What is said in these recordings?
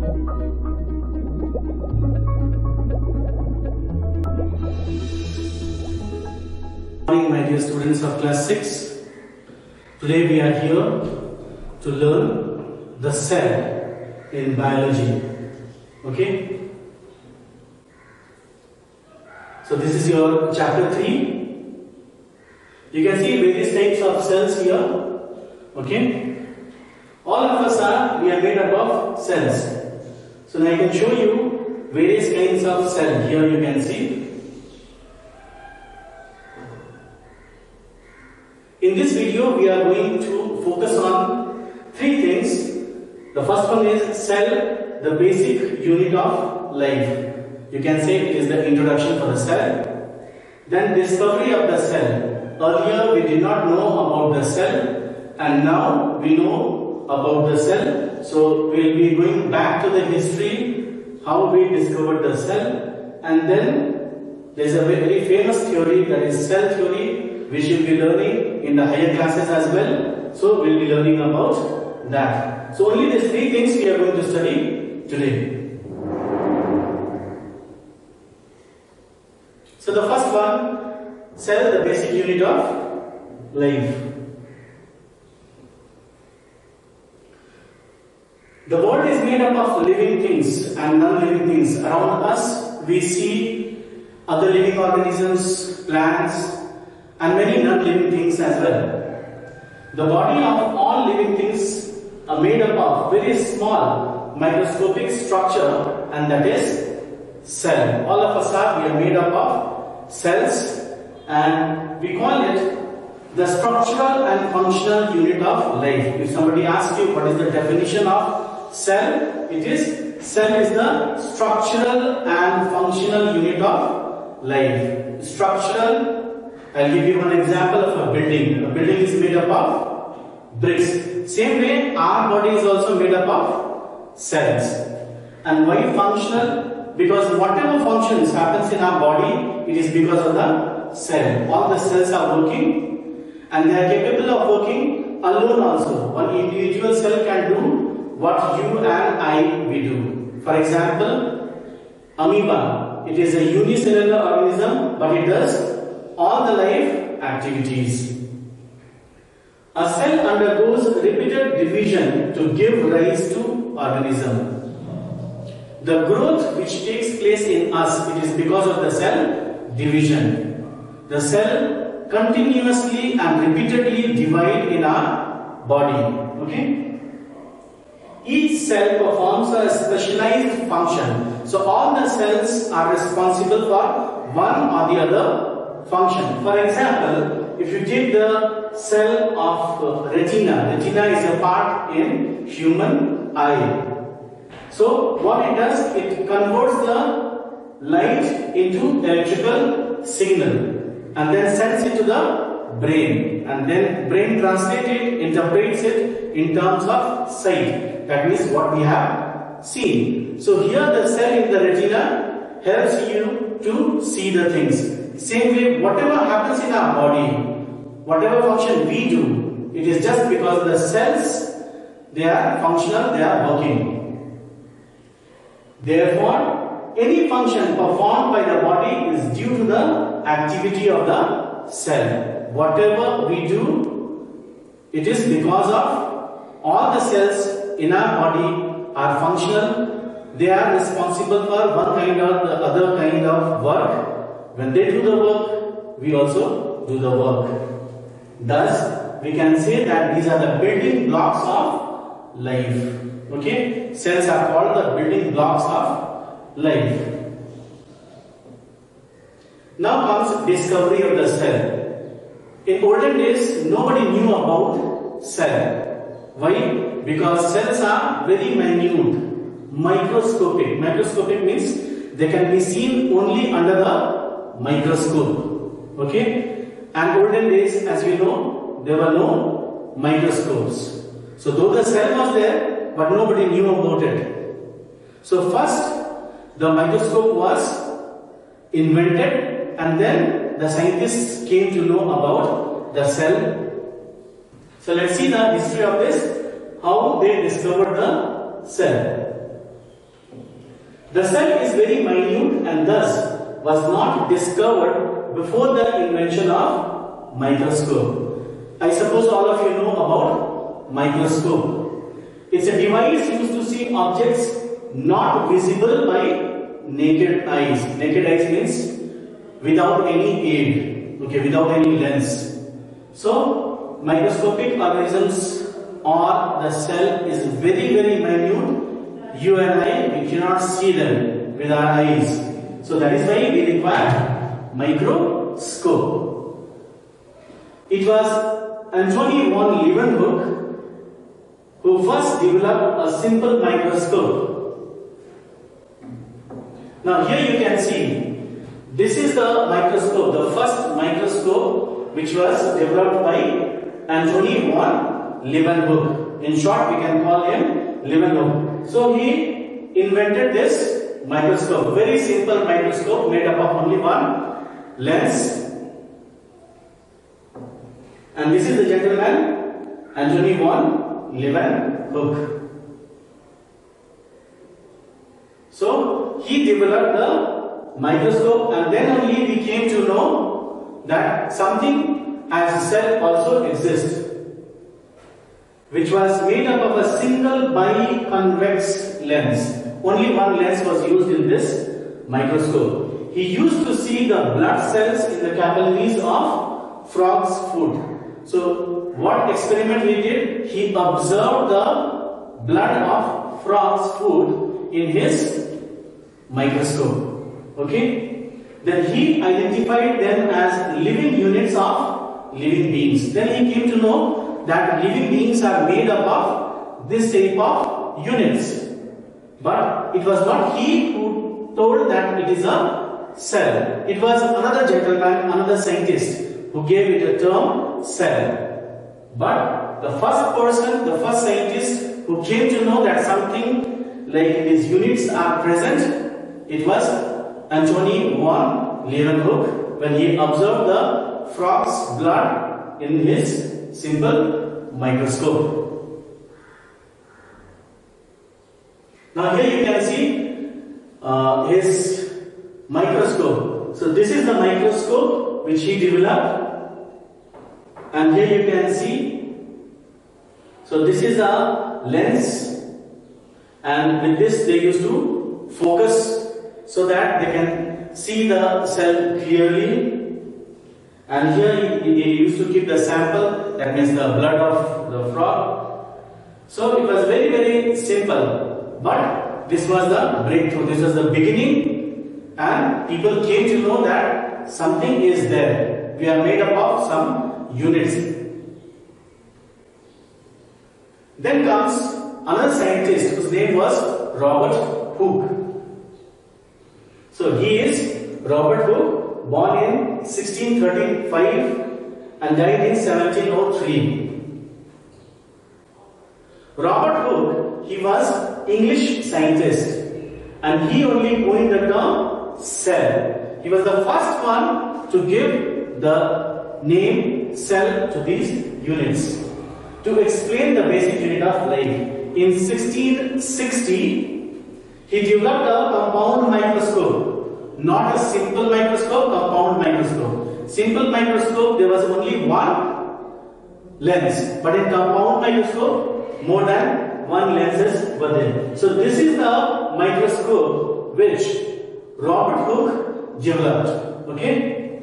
Good morning, my dear students of class 6. Today we are here to learn the cell in biology. Okay? So this is your chapter 3. You can see various types of cells here. Okay? All of us we are made up of cells. So now I can show you various kinds of cell. Here you can see. In this video, we are going to focus on three things. The first one is cell, the basic unit of life. You can say it is the introduction for the cell. Then discovery of the cell. Earlier, we did not know about the cell, and now we know about the cell. So, we will be going back to the history, how we discovered the cell, and then there is a very famous theory, that is cell theory, which we will be learning in the higher classes as well. So we will be learning about that. So only these three things we are going to study today. So the first one, cell, the basic unit of life. The world is made up of living things and non-living things. Around us we see other living organisms, plants, and many non-living things as well. The body of all living things are made up of very small microscopic structure, and that is cell. All of us we are made up of cells, and we call it the structural and functional unit of life. If somebody asks you what is the definition of cell, it is cell is the structural and functional unit of life. Structural, I'll give you one example of a building. A building is made up of bricks. Same way, our body is also made up of cells. And why functional? Because whatever functions happens in our body, it is because of the cell. All the cells are working, and they are capable of working alone also. One individual cell can do what you and I we do. For example, amoeba. It is a unicellular organism, but it does all the life activities. A cell undergoes repeated division to give rise to organism. The growth which takes place in us, it is because of the cell division. The cell continuously and repeatedly divide in our body. Okay? Each cell performs a specialized function. So all the cells are responsible for one or the other function. For example, if you take the cell of retina, retina is a part in human eye. So what it does, it converts the light into electrical signal and then sends it to the brain, and then brain translates it, interprets it in terms of sight. That means what we have seen. So here the cell in the retina helps you to see the things. Same way, whatever happens in our body, whatever function we do, it is just because the cells, they are functional, they are working. Therefore, any function performed by the body is due to the activity of the cell. Whatever we do, it is because of all the cells in our body are functional. They are responsible for one kind or the other kind of work. When they do the work, we also do the work. Thus, we can say that these are the building blocks of life. Okay? Cells are called the building blocks of life. Now comes discovery of the cell. In olden days, nobody knew about cell. Why? Because cells are very minute, microscopic. Microscopic means they can be seen only under the microscope. Okay? And olden days, as we know, there were no microscopes. So though the cell was there, but nobody knew about it. So first, the microscope was invented, and then the scientists came to know about the cell. So let's see the history of this, how they discovered the cell. The cell is very minute and thus was not discovered before the invention of microscope. I suppose all of you know about microscope. It's a device used to see objects not visible by naked eyes. Naked eyes means without any aid, okay, without any lens. So microscopic organisms or the cell is very minute. You and I, we cannot see them with our eyes. So that is why we require microscope. It was Antony von Leeuwenhoek who first developed a simple microscope. Now here you can see, this is the microscope, the first microscope which was developed by Antony von Leeuwenhoek. In short, we can call him Leeuwenhoek. So he invented this microscope, very simple microscope made up of only one lens. And this is the gentleman, Antony von Leeuwenhoek. So he developed the microscope, and then only we came to know that something as a cell also exists, which was made up of a single biconvex lens. Only one lens was used in this microscope. He used to see the blood cells in the capillaries of frog's foot. So what experiment he did? He observed the blood of frog's foot in his microscope. Okay? Then he identified them as living units of living beings. Then he came to know that living beings are made up of this type of units. But it was not he who told that it is a cell. It was another gentleman, another scientist who gave it a term cell. But the first person, the first scientist who came to know that something like these units are present, it was Antony von Leeuwenhoek when he observed the frog's blood in his simple microscope. Now here you can see his microscope. So this is the microscope which he developed, and here you can see, so this is a lens, and with this they used to focus so that they can see the cell clearly. And here he used to keep the sample, that means the blood of the frog. So it was very simple, but this was the breakthrough, this was the beginning, and people came to know that something is there. We are made up of some units. Then comes another scientist whose name was Robert Hooke. So he is Robert Hooke, born in 1635 and died in 1703. Robert Hooke, he was English scientist, and he only coined the term cell. He was the first one to give the name cell to these units, to explain the basic unit of life. In 1660, he developed a compound microscope, not a simple microscope, compound microscope. Simple microscope, there was only one lens, but in compound microscope, more than one lenses were there. So this is the microscope which Robert Hooke developed, okay,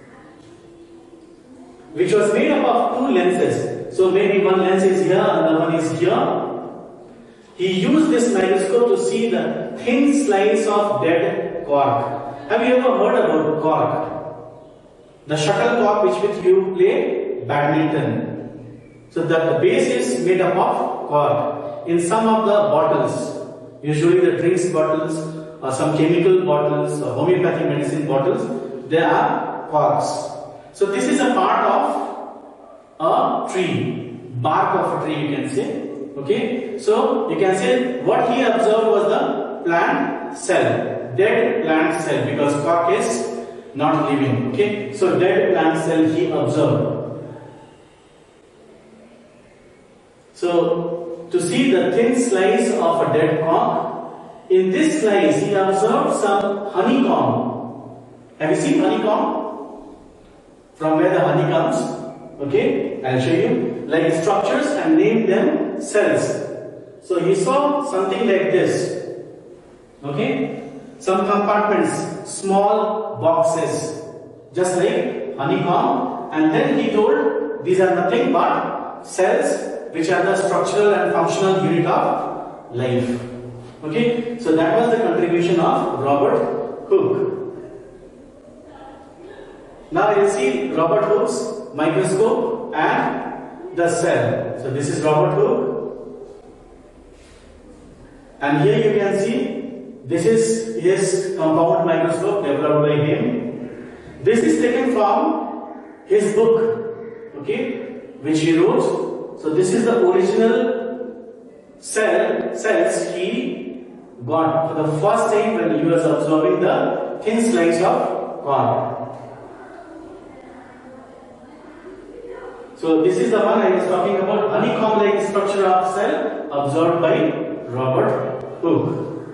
which was made up of two lenses. So maybe one lens is here, another one is here. He used this microscope to see the thin slice of dead cork. Have you ever heard about cork? The shuttlecock which you play badminton. So the base is made up of cork. In some of the bottles, usually the drinks bottles or some chemical bottles or homeopathic medicine bottles, there are corks. So this is a part of a tree, bark of a tree you can say. Okay, so you can say what he observed was the plant cell, dead plant cell, because cork is not living. Okay, so dead plant cell he observed. So to see the thin slice of a dead cork, in this slice, he observed some honeycomb. Have you seen honeycomb? From where the honey comes? Okay, I'll show you. Like structures and named them cells. So he saw something like this. Okay, some compartments, small boxes, just like honeycomb. And then he told these are nothing but cells, which are the structural and functional unit of life. Okay, so that was the contribution of Robert Hooke. Now you see Robert Hooke's microscope and the cell. So this is Robert Hooke, and here you can see this is his compound microscope developed by him. This is taken from his book, okay, which he wrote. So this is the original cells he got for the first time when he was observing the thin slice of corn. So this is the one I was talking about, honeycomb-like structure of cell observed by Robert Hooke.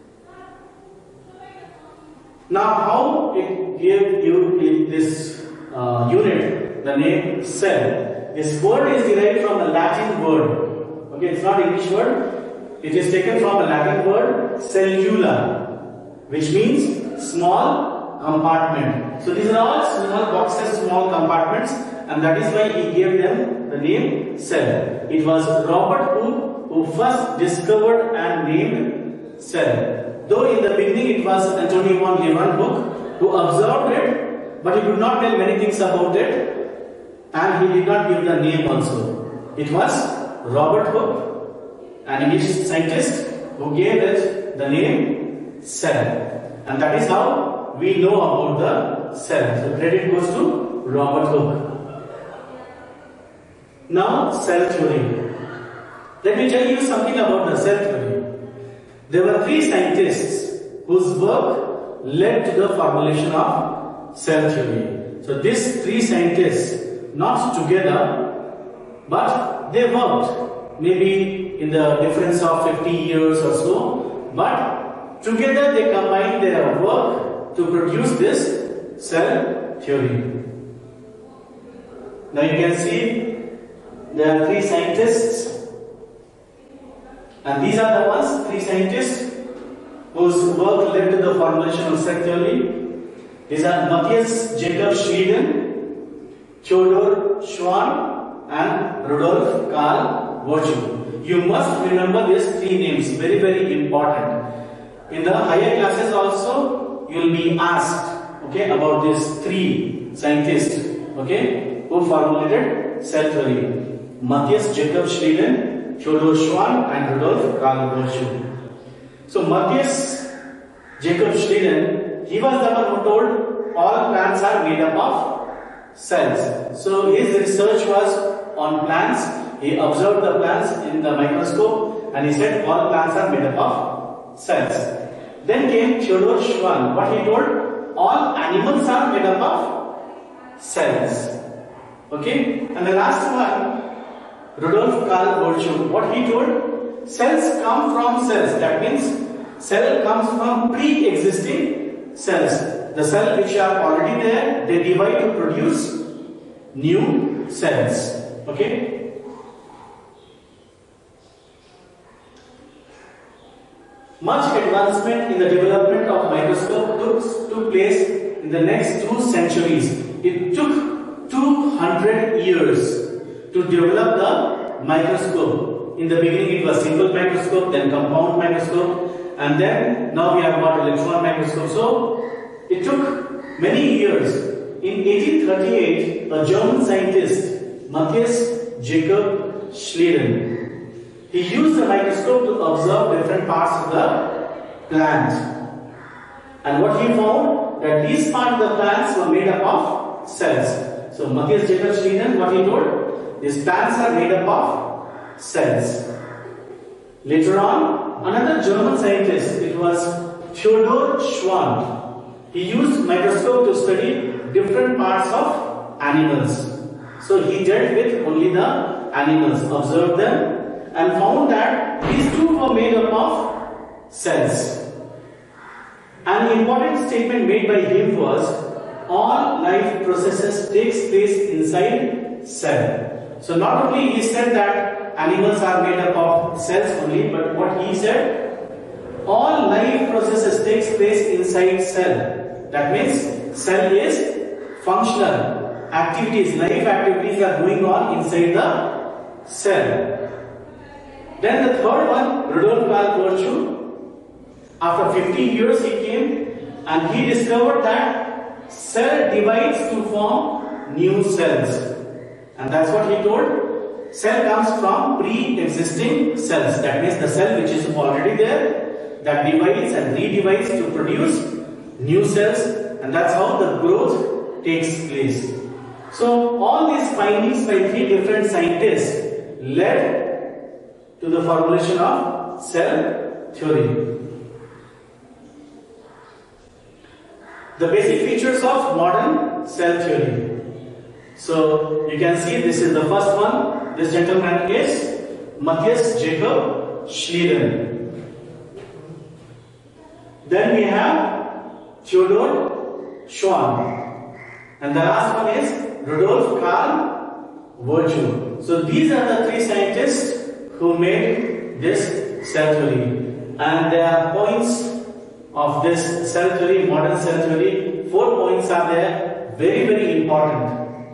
Now, how it gave you this unit the name cell? This word is derived from a Latin word. Okay, it's not English word. It is taken from a Latin word cellula, which means small compartment. So these are all small boxes, small compartments, and that is why he gave them the name cell. It was Robert Hooke who first discovered and named cell. Though in the beginning it was Antony von Leeuwenhoek who observed it, but he could not tell many things about it, and he did not give the name also. It was Robert Hooke, an English scientist, who gave it the name cell, and that is how we know about the cell. So credit goes to Robert Hooke. Now cell theory. Let me tell you something about the cell theory. There were three scientists whose work led to the formulation of cell theory. So these three scientists, not together, but they worked maybe in the difference of 50 years or so, but together they combined their work to produce this cell theory. Now you can see there are three scientists, and these are the ones, three scientists whose work led to the formulation of cell theory. These are Matthias Jakob Schleiden, Theodor Schwann, and Rudolf Karl Virchow. You must remember these three names, very, very important. In the higher classes also, you will be asked, okay, about these three scientists, okay, who formulated cell theory. Matthias Jakob Schleiden, Theodor Schwann, and Rudolf Karl Virchow. So Matthias Jakob Schleiden, he was the one who told all plants are made up of cells. So his research was on plants. He observed the plants in the microscope and he said all plants are made up of cells. Then came Theodor Schwann. What he told? All animals are made up of cells. Okay? And the last one, Rudolf Karl Virchow. What he told? Cells come from cells. That means cell comes from pre-existing cells. The cells which are already there, they divide to produce new cells. Okay? Much advancement in the development of microscope took place in the next 2 centuries. It took 200 years to develop the microscope. In the beginning it was simple microscope, then compound microscope, and then now we have got electron microscope. So it took many years. In 1838, a German scientist, Matthias Jakob Schleiden, he used the microscope to observe different parts of the plant. And what he found, that these parts of the plants were made up of cells. So Matthias Jakob Schleiden, what he told, these plants are made up of cells. Later on, another German scientist, it was Theodor Schwann. He used microscope to study different parts of animals. So he dealt with only the animals, observed them, and found that these two were made up of cells. An important statement made by him was, all life processes takes place inside cell. So not only he said that animals are made up of cells only, but what he said, all life processes takes place inside cell. That means cell is functional. Activities, life activities are going on inside the cell. Then the third one, Rudolf Karl Virchow. After 50 years he came and he discovered that cell divides to form new cells. And that's what he told. Cell comes from pre-existing cells. That means the cell which is already there, that divides and redivides to produce new cells, and that's how the growth takes place. So all these findings by three different scientists led to the formulation of cell theory. The basic features of modern cell theory. So you can see this is the first one. This gentleman is Matthias Jakob Schleiden. Then we have Theodor Schwann. And the last one is Rudolf Karl Virchow. So these are the three scientists who made this cell theory. And there are points of this cell theory, modern cell theory. 4 points are there, very, very important.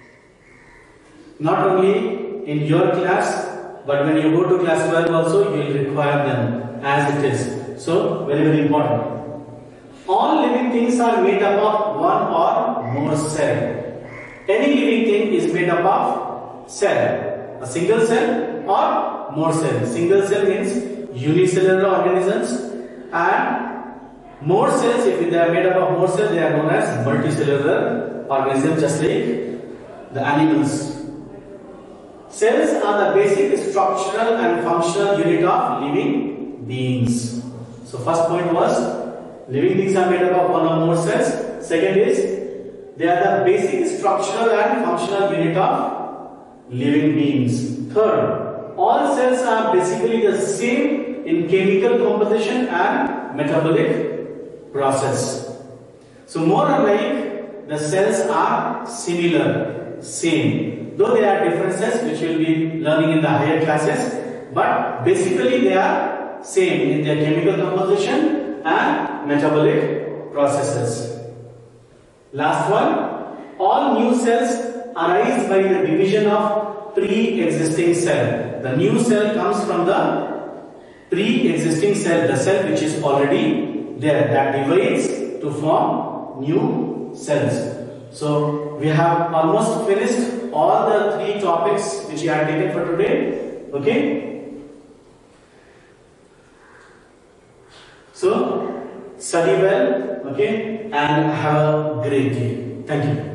Not only in your class, but when you go to class 12 also, you will require them as it is. So, very, very important. All living things are made up of one or more cells. Any living thing is made up of cell. A single cell or more cells. Single cell means unicellular organisms, and more cells, if they are made up of more cells, they are known as multicellular organisms, just like the animals. Cells are the basic structural and functional unit of living beings. So first point was, living beings are made up of one or more cells. Second is, they are the basic structural and functional unit of living beings. Third, all cells are basically the same in chemical composition and metabolic process. So more or like the cells are similar, same. Though there are differences which we will be learning in the higher classes, but basically they are same in their chemical composition and metabolic processes. Last one, all new cells arise by the division of pre-existing cell. The new cell comes from the pre-existing cell, the cell which is already there, that divides to form new cells. So we have almost finished all the 3 topics which we have taken for today. Okay? So study well, okay, and have a great day. Thank you.